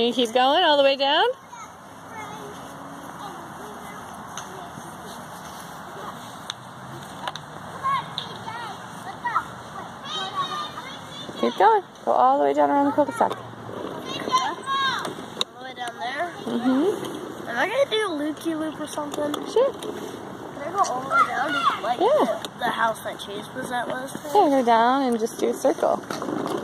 Can you keep going all the way down? Keep going. Go all the way down around the cul-de-sac. All the way down there? Mm-hmm. Am I going to do a loop-de-loop or something? Sure. Can I go all the way down to like the house that Chase was at last time? Yeah, go down and just do a circle.